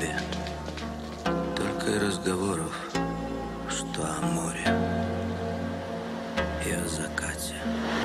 тебе. Только и разговоров, что о море и о закате.